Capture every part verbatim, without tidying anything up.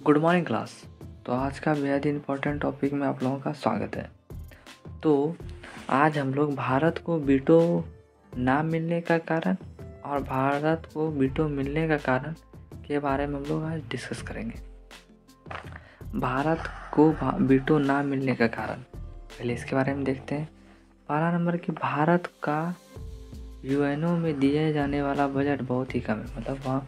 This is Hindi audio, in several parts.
Good morning class. तो आज का बेहद इम्पोर्टेंट टॉपिक में आप लोगों का स्वागत है। तो आज हम लोग भारत को वीटो ना मिलने का कारण और भारत को वीटो मिलने का कारण के बारे में हम लोग आज डिस्कस करेंगे। भारत को वीटो ना मिलने का कारण, पहले इसके बारे में देखते हैं। पहला नंबर कि भारत का यूएनओ में दिए जाने वाला बजट बहुत ही कम है। मतलब वहाँ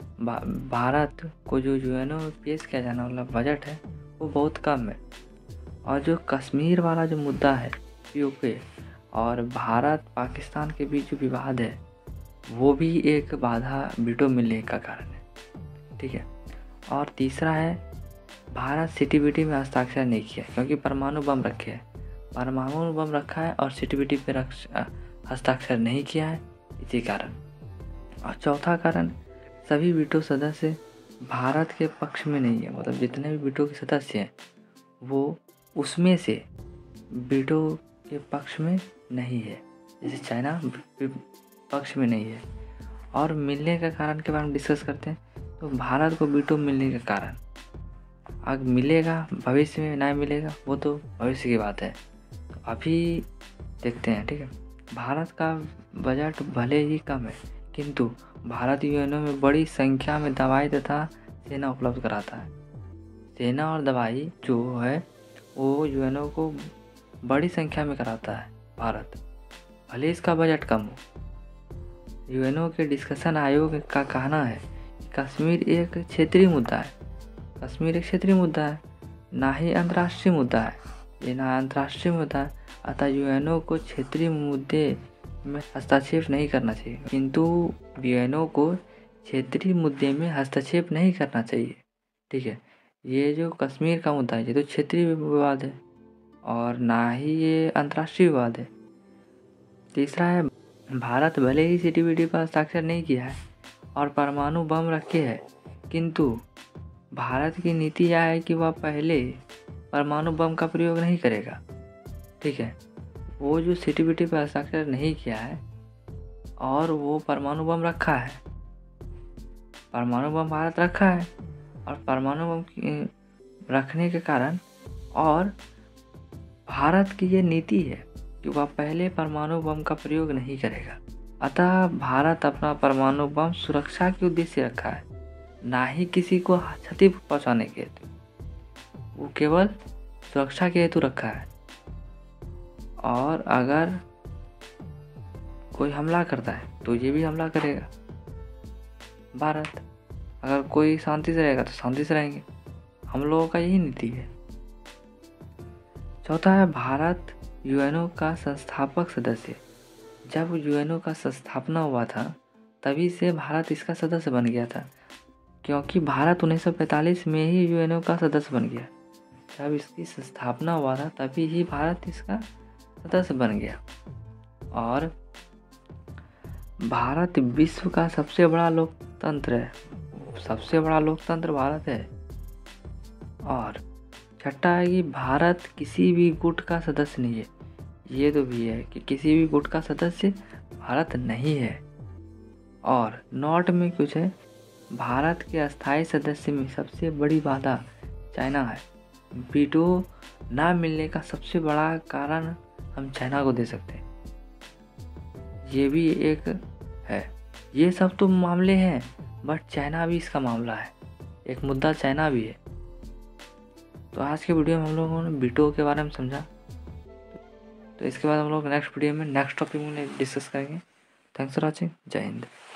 भारत को जो यूएनओ में पेश किया जाने वाला बजट है वो बहुत कम है। और जो कश्मीर वाला जो मुद्दा है यूके और भारत पाकिस्तान के बीच जो विवाद है वो भी एक बाधा वीटो मिलने का कारण है। ठीक है। और तीसरा है भारत सीटीबीटी में हस्ताक्षर नहीं किया क्योंकि परमाणु बम रखे हैं परमाणु बम रखा है और सीटीबीटी पे हस्ताक्षर नहीं किया है, इसी कारण। और चौथा कारण, सभी वीटो सदस्य भारत के पक्ष में नहीं है। मतलब जितने भी वीटो के सदस्य हैं वो उसमें से वीटो के पक्ष में नहीं है। जैसे चाइना पक्ष में नहीं है। और मिलने का कारण के बारे में डिस्कस करते हैं। तो भारत को वीटो मिलने का कारण, अगर मिलेगा भविष्य में ना मिलेगा वो तो भविष्य की बात है। तो अभी देखते हैं। ठीक है। भारत का बजट भले ही कम है किंतु भारत यूएनओ में बड़ी संख्या में दवाई तथा सेना उपलब्ध कराता है। सेना और दवाई जो है वो यूएनओ को बड़ी संख्या में कराता है भारत, भले इसका बजट कम हो। यूएनओ के डिस्कशन आयोग का कहना है कि कश्मीर एक क्षेत्रीय मुद्दा है कश्मीर एक क्षेत्रीय मुद्दा है ना ही अंतर्राष्ट्रीय मुद्दा है। ये ना अंतर्राष्ट्रीय मुद्दा है, अतः यूएनओ को क्षेत्रीय मुद्दे में हस्तक्षेप नहीं करना चाहिए। किंतु यूएनओ को क्षेत्रीय मुद्दे में हस्तक्षेप नहीं करना चाहिए। ठीक है। ये जो कश्मीर का मुद्दा है ये तो क्षेत्रीय विवाद है और ना ही ये अंतर्राष्ट्रीय विवाद है। तीसरा है भारत भले ही सीटीबीटी पर हस्ताक्षर नहीं किया है और परमाणु बम रखे है किंतु भारत की नीति यह है कि वह पहले परमाणु बम का प्रयोग नहीं करेगा। ठीक है। वो जो सीटीबीटी पर हस्ताक्षर नहीं किया है और वो परमाणु बम रखा है परमाणु बम भारत रखा है और परमाणु बम रखने के कारण और भारत की ये नीति है कि वह पहले परमाणु बम का प्रयोग नहीं करेगा। अतः भारत अपना परमाणु बम सुरक्षा के उद्देश्य रखा है, ना ही किसी को क्षति पहुंचाने के हेतु। वो केवल सुरक्षा के हेतु रखा है। और अगर कोई हमला करता है तो ये भी हमला करेगा भारत। अगर कोई शांति से रहेगा तो शांति से रहेंगे। हम लोगों का यही नीति है। चौथा है भारत यूएनओ का संस्थापक सदस्य। जब यूएनओ का संस्थापना हुआ था तभी से भारत इसका सदस्य बन गया था, क्योंकि भारत उन्नीस सौ पैंतालीस में ही यूएनओ का सदस्य बन गया। जब इसकी स्थापना हुआ था तभी ही भारत इसका सदस्य बन गया। और भारत विश्व का सबसे बड़ा लोकतंत्र है सबसे बड़ा लोकतंत्र भारत है। और छठा है कि भारत किसी भी गुट का सदस्य नहीं है। ये तो भी है कि किसी भी गुट का सदस्य भारत नहीं है। और नॉट में कुछ है, भारत के अस्थायी सदस्य में सबसे बड़ी बाधा चाइना है। वीटो ना मिलने का सबसे बड़ा कारण हम चाइना को दे सकते हैं। ये भी एक है। ये सब तो मामले हैं बट चाइना भी इसका मामला है, एक मुद्दा चाइना भी है। तो आज के वीडियो में हम लोगों ने वीटो के बारे में समझा। तो इसके बाद हम लोग नेक्स्ट वीडियो में नेक्स्ट टॉपिक में डिस्कस करेंगे। Thanks for watching. जय हिंद।